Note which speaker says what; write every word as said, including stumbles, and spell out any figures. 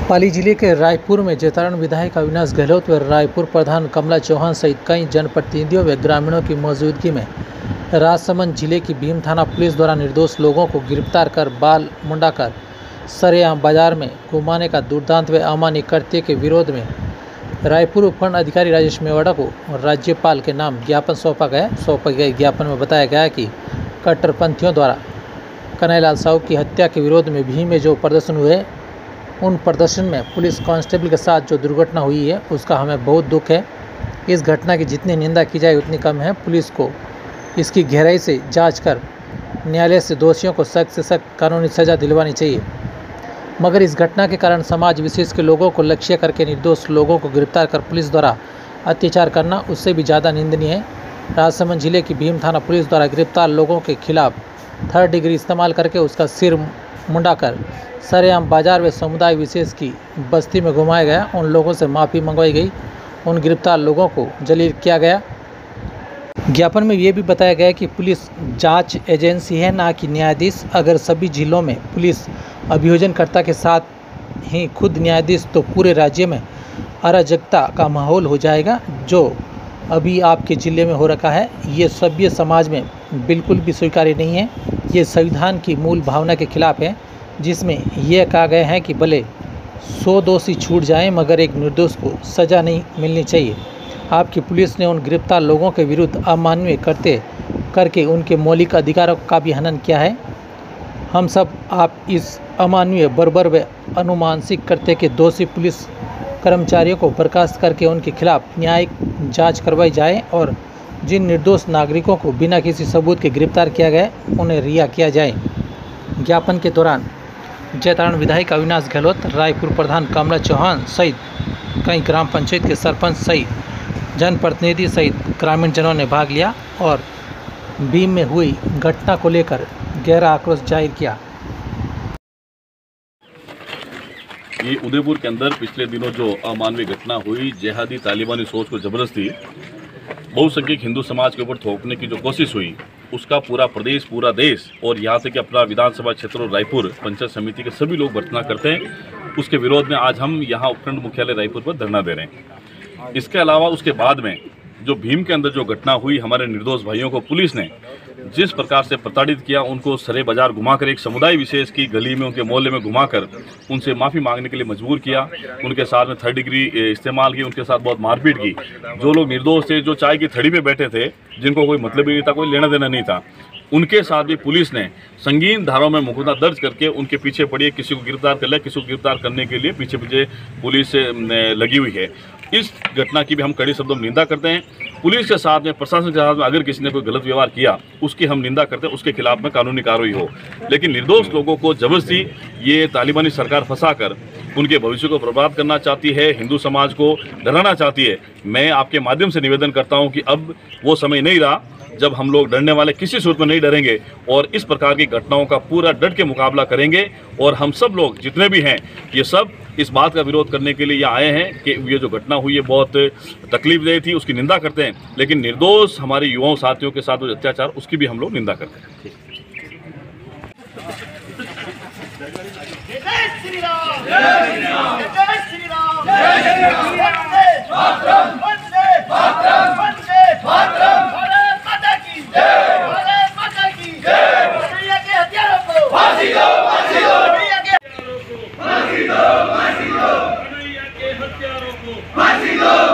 Speaker 1: पाली जिले के रायपुर में जैतारण विधायक अविनाश गहलोत व रायपुर प्रधान कमला चौहान सहित कई जनप्रतिनिधियों व ग्रामीणों की मौजूदगी में राजसमंद जिले की भीम थाना पुलिस द्वारा निर्दोष लोगों को गिरफ्तार कर बाल मुंडाकर सरेआम बाजार में घुमाने का दुर्दांत व अमान्य कृत्य के विरोध में रायपुर उपखंड अधिकारी राजेश मेवाड़ा को राज्यपाल के नाम ज्ञापन सौंपा गया। सौंपे गए ज्ञापन में बताया गया कि कट्टरपंथियों द्वारा कन्हैयालाल साहू की हत्या के विरोध में भीम में जो प्रदर्शन हुए, उन प्रदर्शन में पुलिस कांस्टेबल के साथ जो दुर्घटना हुई है उसका हमें बहुत दुख है। इस घटना की जितनी निंदा की जाए उतनी कम है। पुलिस को इसकी गहराई से जांच कर न्यायालय से दोषियों को सख्त से सख्त कानूनी सज़ा दिलवानी चाहिए। मगर इस घटना के कारण समाज विशेष के लोगों को लक्ष्य करके निर्दोष लोगों को गिरफ्तार कर पुलिस द्वारा अत्याचार करना उससे भी ज़्यादा निंदनीय है। राजसमंद जिले की भीम थाना पुलिस द्वारा गिरफ्तार लोगों के खिलाफ थर्ड डिग्री इस्तेमाल करके उसका सिर मुंडाकर सरेआम बाजार व समुदाय विशेष की बस्ती में घुमाया गया। उन लोगों से माफ़ी मंगवाई गई, उन गिरफ्तार लोगों को जलील किया गया। ज्ञापन में ये भी बताया गया कि पुलिस जांच एजेंसी है, ना कि न्यायाधीश। अगर सभी जिलों में पुलिस अभियोजनकर्ता के साथ ही खुद न्यायाधीश, तो पूरे राज्य में अराजकता का माहौल हो जाएगा, जो अभी आपके ज़िले में हो रखा है। ये सभ्य समाज में बिल्कुल भी स्वीकार्य नहीं है। ये संविधान की मूल भावना के खिलाफ है, जिसमें यह कहा गया है कि भले सौ दोषी छूट जाएं मगर एक निर्दोष को सज़ा नहीं मिलनी चाहिए। आपकी पुलिस ने उन गिरफ्तार लोगों के विरुद्ध अमानवीय करते करके उनके मौलिक अधिकारों का भी हनन किया है। हम सब आप इस अमानवीय बर्बर व अनुमानसिक करते के दोषी पुलिस कर्मचारियों को बर्खास्त करके उनके खिलाफ न्यायिक जांच करवाई जाए और जिन निर्दोष नागरिकों को बिना किसी सबूत के गिरफ्तार किया गया उन्हें रिहा किया जाए। ज्ञापन के दौरान जैतारण विधायक अविनाश गहलोत, रायपुर प्रधान कमला चौहान सहित कई ग्राम पंचायत के सरपंच सहित जनप्रतिनिधि सहित ग्रामीण जनों ने भाग लिया और भीम में हुई घटना को लेकर गहरा आक्रोश जाहिर किया।
Speaker 2: ये उदयपुर के अंदर पिछले दिनों जो अमानवीय घटना हुई, जिहादी तालिबानी सोच को जबरदस्ती बहुसंख्यक हिंदू समाज के ऊपर थोपने की जो कोशिश हुई, उसका पूरा प्रदेश, पूरा देश और यहाँ से कि अपना विधानसभा क्षेत्र और रायपुर पंचायत समिति के सभी लोग भर्त्सना करते हैं। उसके विरोध में आज हम यहाँ उपखंड मुख्यालय रायपुर पर धरना दे रहे हैं। इसके अलावा उसके बाद में जो भीम के अंदर जो घटना हुई, हमारे निर्दोष भाइयों को पुलिस ने जिस प्रकार से प्रताड़ित किया, उनको सरे बाजार घुमाकर एक समुदाय विशेष की गली में, उनके मोहल्ले में घुमाकर उनसे माफ़ी मांगने के लिए मजबूर किया, उनके साथ में थर्ड डिग्री इस्तेमाल की, उनके साथ बहुत मारपीट की। जो लोग निर्दोष थे, जो चाय की थड़ी पे बैठे थे, जिनको कोई मतलब ही नहीं था, कोई लेना देना नहीं था, उनके साथ भी पुलिस ने संगीन धाराओं में मुकदमा दर्ज करके उनके पीछे पड़ी है। किसी को गिरफ्तार कर लिया, किसी को गिरफ्तार करने के लिए पीछे पीछे पुलिस लगी हुई है। इस घटना की भी हम कड़ी शब्दों में निंदा करते हैं। पुलिस के साथ में, प्रशासन के साथ में अगर किसी ने कोई गलत व्यवहार किया, उसकी हम निंदा करते हैं, उसके खिलाफ में कानूनी कार्रवाई हो। लेकिन निर्दोष लोगों को जबरदस्ती ये तालिबानी सरकार फंसाकर उनके भविष्य को बर्बाद करना चाहती है, हिंदू समाज को डराना चाहती है। मैं आपके माध्यम से निवेदन करता हूं कि अब वो समय नहीं रहा जब हम लोग डरने वाले, किसी सूरत में नहीं डरेंगे और इस प्रकार की घटनाओं का पूरा डट के मुकाबला करेंगे। और हम सब लोग जितने भी हैं, ये सब इस बात का विरोध करने के लिए यहाँ आए हैं कि ये जो घटना हुई है बहुत तकलीफदेह थी, उसकी निंदा करते हैं। लेकिन निर्दोष हमारे युवाओं साथियों के साथ जो अत्याचार, उसकी भी हम लोग निंदा करते हैं।
Speaker 3: फांसी दो, फांसी दो,